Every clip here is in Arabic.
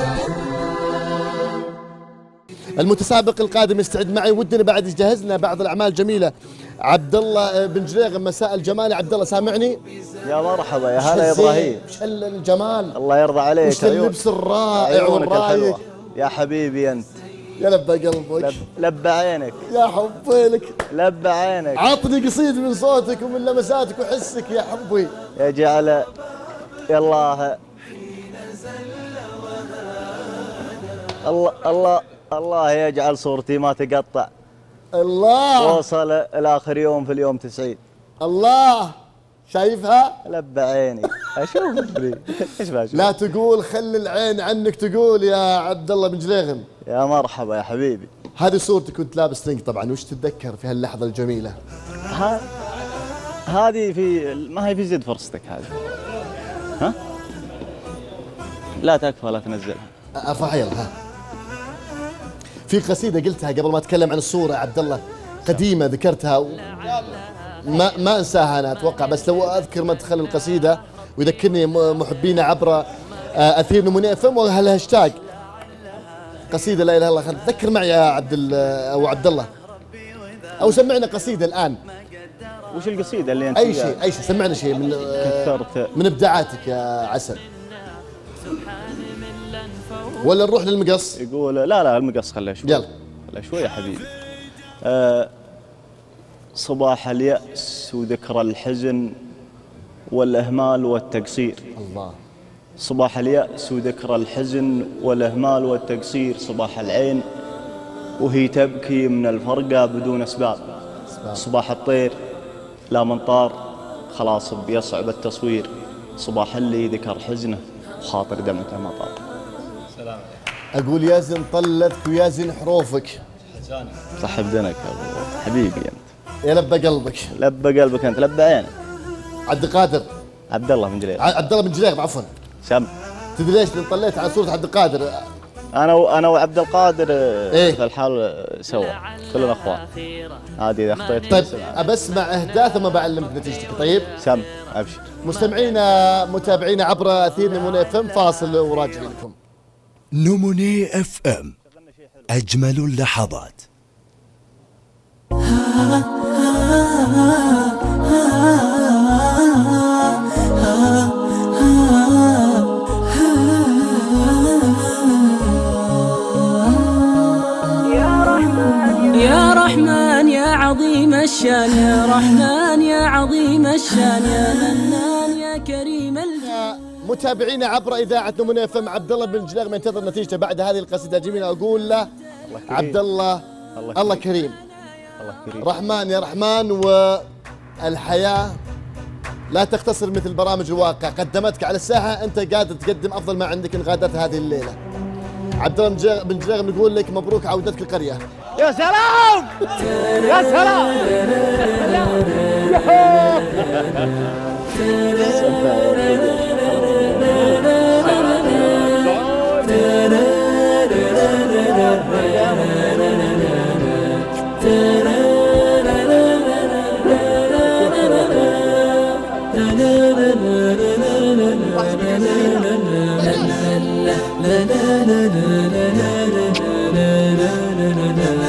المتسابق القادم يستعد معي، ودنا بعد يجهز لنا بعض الاعمال الجميله. عبد الله بن جريغم، مساء الجمال يا عبد الله، سامعني؟ يا مرحبا، يا هلا يا ابراهيم. وش الجمال، الله يرضى عليك. وش اللبس الرائع والرايق يا حبيبي انت. يا لبى قلبك، لبى عينك، يا حبي لك، لبى عينك. عطني قصيد من صوتك ومن لمساتك وحسك يا حبي. يا جعل يا الله الله الله يجعل صورتي ما تقطع. الله وصل الاخر يوم في اليوم 90. الله شايفها؟ لبى عيني اشوف ايش بشوف. لا تقول خلي العين عنك تقول يا عبد الله بن جليغم. يا مرحبا يا حبيبي. هذه صورتك كنت لابس رنج طبعا، وش تتذكر في هاللحظه الجميله؟ هذه في ما هي في زد فرصتك هذه. ها؟ لا تكفى لا تنزلها. ارفعها يلا. ها، في قصيده قلتها قبل ما اتكلم عن الصوره يا عبد الله، قديمه ذكرتها ما انساها انا اتوقع، بس لو اذكر مدخل القصيده ويذكرني محبينا عبر اثير نمونيه فم وهالهاشتاج قصيده لا اله الا الله. تذكر معي يا عبد الله، او سمعنا قصيده الان. وش القصيده اللي انت اي شيء سمعنا شيء من ابداعاتك يا عسل، ولا نروح للمقص؟ يقول لا المقص خليه شوي. يلا خليه شوي يا حبيبي. صباح اليأس وذكرى الحزن والإهمال والتقصير. الله. صباح اليأس وذكرى الحزن والإهمال والتقصير، صباح العين وهي تبكي من الفرقة بدون أسباب. صباح الطير لا منطار خلاص بيصعب التصوير، صباح اللي ذكر حزنه وخاطر دمعته مطار. سلام. أقول يازن طلتك ويازن حروفك. صح بدنك يا حبيبي انت. يا لبى قلبك. لبى قلبك انت، لبى عينك. عبد القادر. عبد الله بن جريغم. عبد الله بن جريغم عفوا. سم. تدري ليش طليت على صورة عبد القادر؟ انا وعبد القادر إيه؟ في الحال سوا، كلنا اخوان. عادي اذا اخطيت. طيب ابسمع اهداء ثم بعلمك نتيجتك. طيب سم ابشر. مستمعينا متابعينا عبر اثير نمونيه اف ام، فاصل وراجعين لكم. نمونيه اف ام، اجمل اللحظات. يا رحمن يا عظيم الشان، يا رحمن يا عظيم الشان، يا منان يا كريم الجان. متابعينا عبر اذاعه نمونيه اف ام، عبد الله بن جريغم ينتظر نتيجته بعد هذه القصيده الجميله. اقول له عبد الله الله كريم، رحمن يا رحمن، والحياه لا تختصر مثل برامج الواقع قدمتك على الساحه، انت قادر تقدم افضل ما عندك ان غادرت هذه الليله. عبد الله بن جريغم نقول لك مبروك عودتك القريه. يا سلام يا سلام.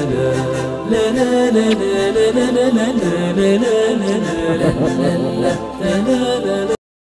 لا لا لا لا لا لا لا لا لا لا لا لا